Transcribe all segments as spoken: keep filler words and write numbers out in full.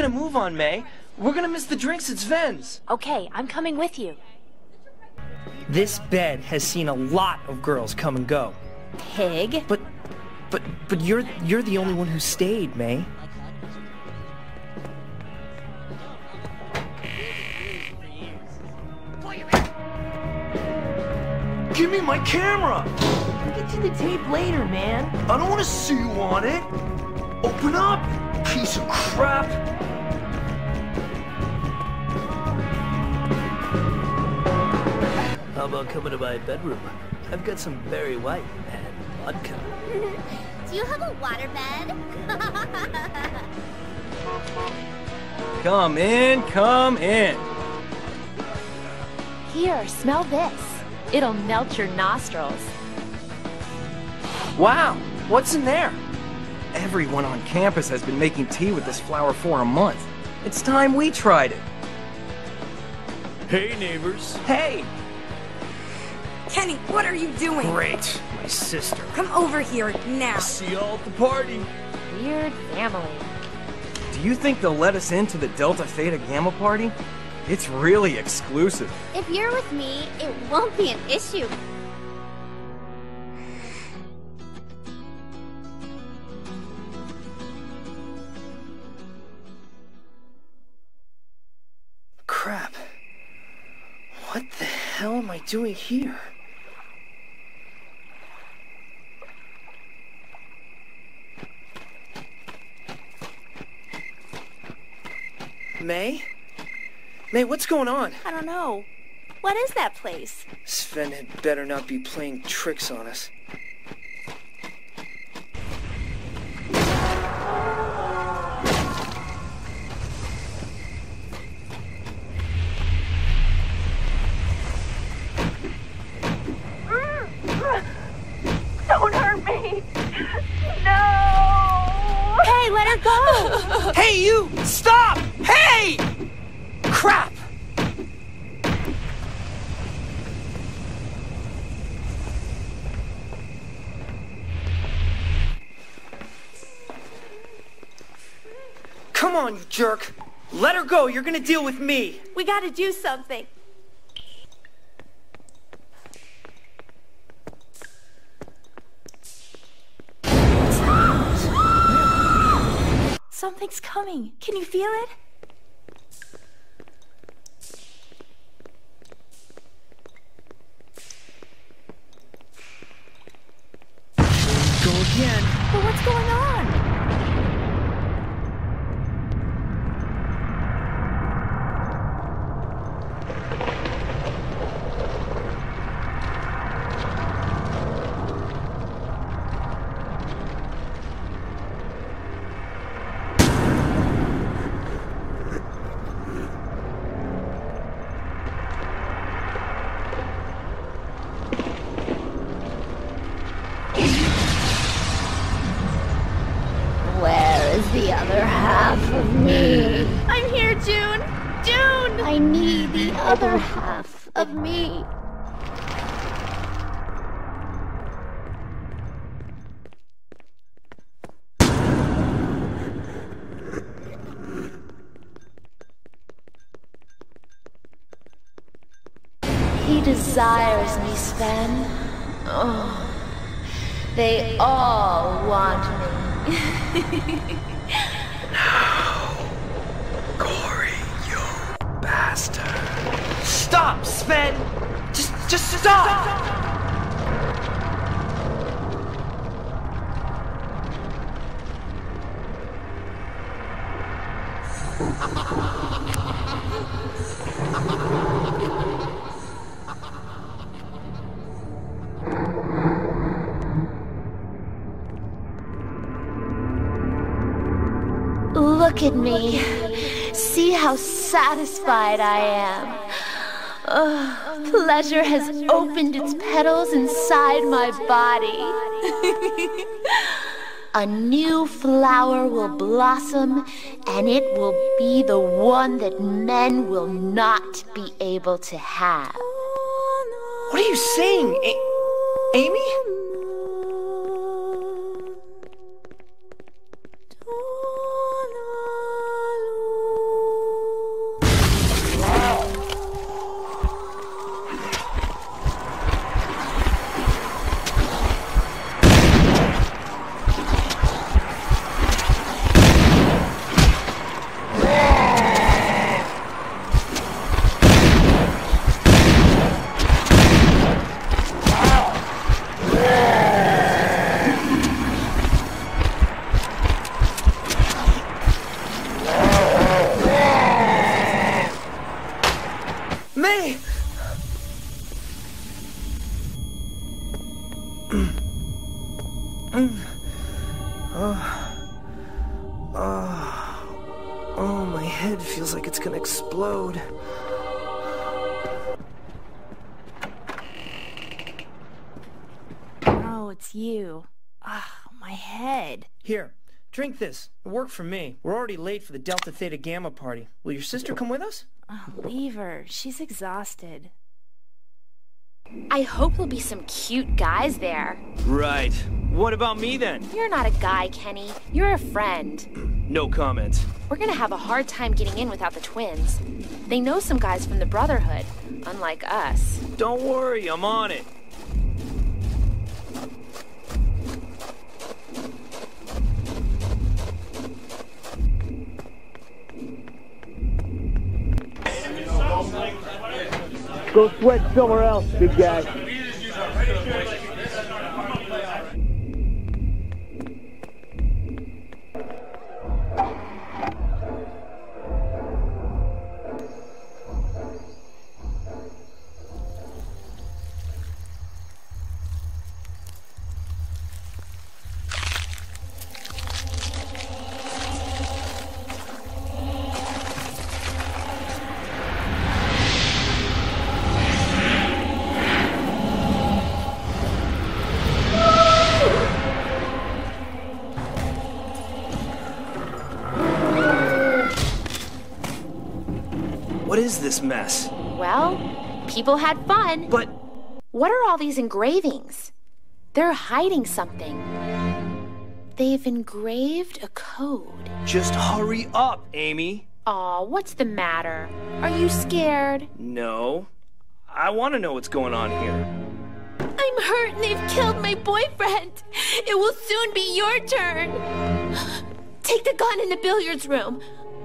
move on, May. We're gonna miss the drinks at Sven's. Okay, I'm coming with you. This bed has seen a lot of girls come and go. Pig? But, but, but you're, you're the only one who stayed, May. Give me my camera! Get to the tape later, man. I don't want to see you on it. Open up, piece of crap. How about coming to my bedroom? I've got some Barry White and vodka. Do you have a waterbed? Come in, come in. Here, smell this. It'll melt your nostrils. Wow, what's in there? Everyone on campus has been making tea with this flower for a month. It's time we tried it. Hey, neighbors. Hey! Kenny, what are you doing? Great, my sister. Come over here now. See y'all at the party. Weird family. Do you think they'll let us into the Delta Theta Gamma party? It's really exclusive. If you're with me, it won't be an issue. Crap. What the hell am I doing here? May? May, what's going on? I don't know. What is that place? Sven had better not be playing tricks on us. Don't hurt me! No! Hey, let her go! Hey, you! Stop! Hey! Crap! Come on, you jerk! Let her go, you're gonna deal with me! We gotta do something. Something's coming. Can you feel it? Go again. But what's going on? Where is the other half of me? I'm here, June! June! I need the other half of me. He desires me, Sven. Oh, they all want me. Corey, you bastard. Stop, Sven! Just, just stop! Look at me. See how satisfied I am. Oh, pleasure has opened its petals inside my body. A new flower will blossom, and it will be the one that men will not be able to have. What are you saying, A- Amy? Hey! oh. Oh. Oh, my head feels like it's gonna explode. Oh, it's you. Ah, my head. Here, drink this. It worked for me. We're already late for the Delta Theta Gamma party. Will your sister come with us? Oh, leave her. She's exhausted. I hope there'll be some cute guys there. Right. What about me then? You're not a guy, Kenny. You're a friend. No comments. We're gonna have a hard time getting in without the twins. They know some guys from the Brotherhood, unlike us. Don't worry, I'm on it. Go sweat somewhere else, big guy. What is this mess? Well, people had fun. But... What are all these engravings? They're hiding something. They've engraved a code. Just hurry up, Amy. Aw, what's the matter? Are you scared? No. I want to know what's going on here. I'm hurt and they've killed my boyfriend. It will soon be your turn. Take the gun in the billiards room.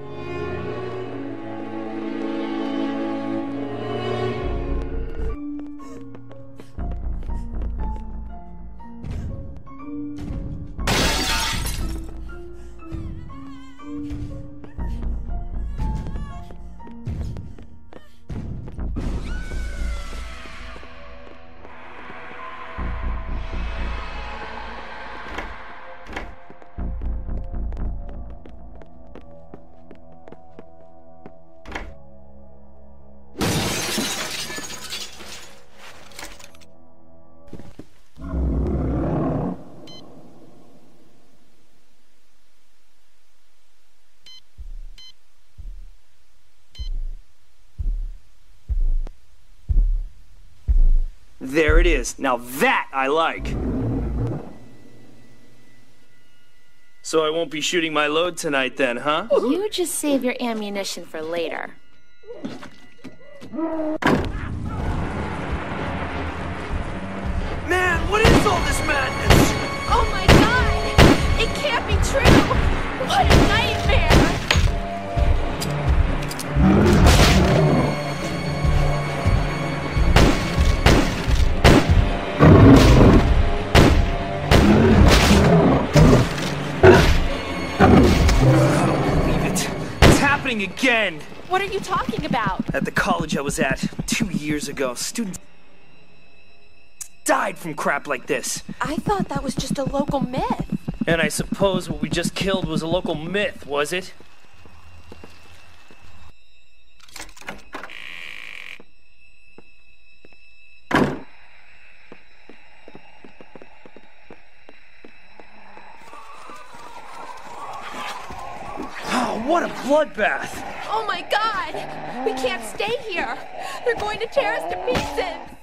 There it is. Now that I like. So I won't be shooting my load tonight then, huh? You just save your ammunition for later. Man, what is all this madness? Oh my god! It can't be true! What a nightmare! I don't believe it. It's happening again. What are you talking about? At the college I was at two years ago, students died from crap like this. I thought that was just a local myth. And I suppose what we just killed was a local myth, was it? Oh, what a bloodbath! Oh my god! We can't stay here! They're going to tear us to pieces!